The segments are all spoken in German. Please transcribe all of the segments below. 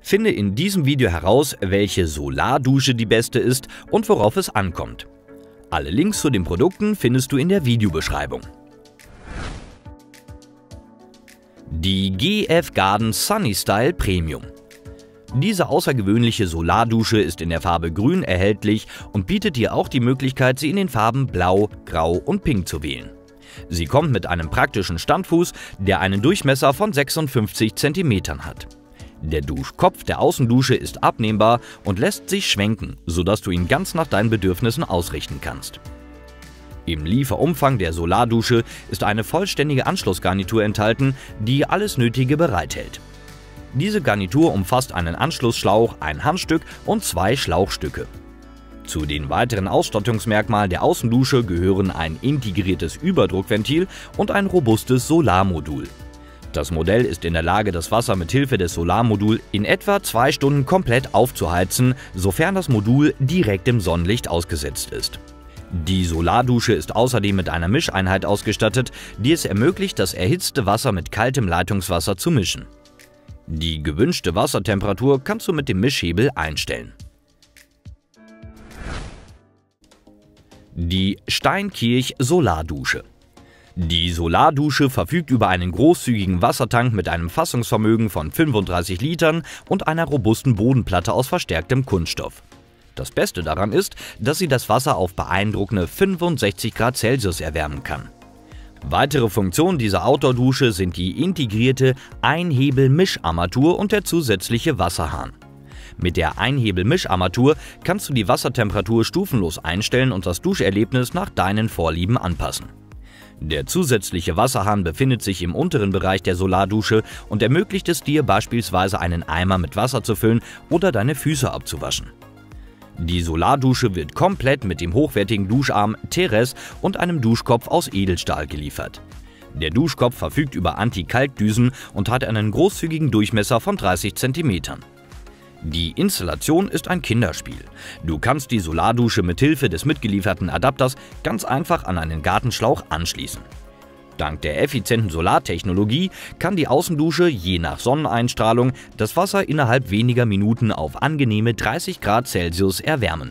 Finde in diesem Video heraus, welche Solardusche die beste ist und worauf es ankommt. Alle Links zu den Produkten findest du in der Videobeschreibung. Die GF Garden Sunny Style Premium. Diese außergewöhnliche Solardusche ist in der Farbe Grün erhältlich und bietet dir auch die Möglichkeit, sie in den Farben Blau, Grau und Pink zu wählen. Sie kommt mit einem praktischen Standfuß, der einen Durchmesser von 56 cm hat. Der Duschkopf der Außendusche ist abnehmbar und lässt sich schwenken, sodass du ihn ganz nach deinen Bedürfnissen ausrichten kannst. Im Lieferumfang der Solardusche ist eine vollständige Anschlussgarnitur enthalten, die alles Nötige bereithält. Diese Garnitur umfasst einen Anschlussschlauch, ein Handstück und 2 Schlauchstücke. Zu den weiteren Ausstattungsmerkmalen der Außendusche gehören ein integriertes Überdruckventil und ein robustes Solarmodul. Das Modell ist in der Lage, das Wasser mit Hilfe des Solarmoduls in etwa 2 Stunden komplett aufzuheizen, sofern das Modul direkt im Sonnenlicht ausgesetzt ist. Die Solardusche ist außerdem mit einer Mischeinheit ausgestattet, die es ermöglicht, das erhitzte Wasser mit kaltem Leitungswasser zu mischen. Die gewünschte Wassertemperatur kannst du mit dem Mischhebel einstellen. Die Steinkirch Solardusche. Die Solardusche verfügt über einen großzügigen Wassertank mit einem Fassungsvermögen von 35 Litern und einer robusten Bodenplatte aus verstärktem Kunststoff. Das Beste daran ist, dass sie das Wasser auf beeindruckende 65 Grad Celsius erwärmen kann. Weitere Funktionen dieser Outdoor-Dusche sind die integrierte Einhebel-Mischarmatur und der zusätzliche Wasserhahn. Mit der Einhebel-Mischarmatur kannst du die Wassertemperatur stufenlos einstellen und das Duscherlebnis nach deinen Vorlieben anpassen. Der zusätzliche Wasserhahn befindet sich im unteren Bereich der Solardusche und ermöglicht es dir beispielsweise einen Eimer mit Wasser zu füllen oder deine Füße abzuwaschen. Die Solardusche wird komplett mit dem hochwertigen Duscharm Teres und einem Duschkopf aus Edelstahl geliefert. Der Duschkopf verfügt über Anti-Kalk-Düsen und hat einen großzügigen Durchmesser von 30 cm. Die Installation ist ein Kinderspiel. Du kannst die Solardusche mit Hilfe des mitgelieferten Adapters ganz einfach an einen Gartenschlauch anschließen. Dank der effizienten Solartechnologie kann die Außendusche je nach Sonneneinstrahlung das Wasser innerhalb weniger Minuten auf angenehme 30 Grad Celsius erwärmen.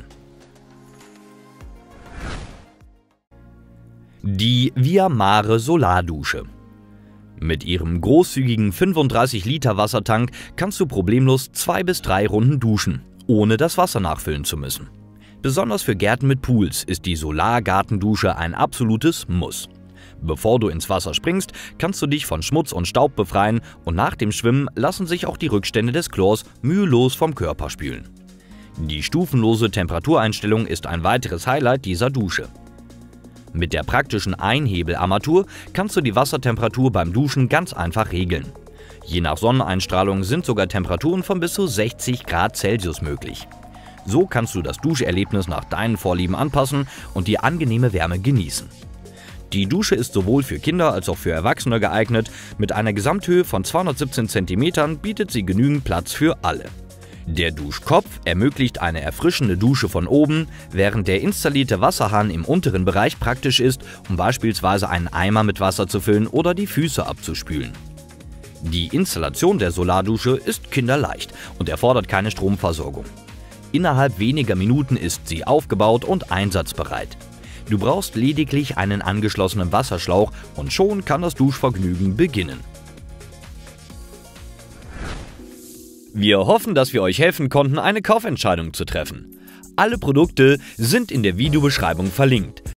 Die Viamare Solardusche. Mit ihrem großzügigen 35 Liter Wassertank kannst du problemlos 2 bis 3 Runden duschen, ohne das Wasser nachfüllen zu müssen. Besonders für Gärten mit Pools ist die Solargartendusche ein absolutes Muss. Bevor du ins Wasser springst, kannst du dich von Schmutz und Staub befreien und nach dem Schwimmen lassen sich auch die Rückstände des Chlors mühelos vom Körper spülen. Die stufenlose Temperatureinstellung ist ein weiteres Highlight dieser Dusche. Mit der praktischen Einhebelarmatur kannst du die Wassertemperatur beim Duschen ganz einfach regeln. Je nach Sonneneinstrahlung sind sogar Temperaturen von bis zu 60 Grad Celsius möglich. So kannst du das Duscherlebnis nach deinen Vorlieben anpassen und die angenehme Wärme genießen. Die Dusche ist sowohl für Kinder als auch für Erwachsene geeignet. Mit einer Gesamthöhe von 217 cm bietet sie genügend Platz für alle. Der Duschkopf ermöglicht eine erfrischende Dusche von oben, während der installierte Wasserhahn im unteren Bereich praktisch ist, um beispielsweise einen Eimer mit Wasser zu füllen oder die Füße abzuspülen. Die Installation der Solardusche ist kinderleicht und erfordert keine Stromversorgung. Innerhalb weniger Minuten ist sie aufgebaut und einsatzbereit. Du brauchst lediglich einen angeschlossenen Wasserschlauch und schon kann das Duschvergnügen beginnen. Wir hoffen, dass wir euch helfen konnten, eine Kaufentscheidung zu treffen. Alle Produkte sind in der Videobeschreibung verlinkt.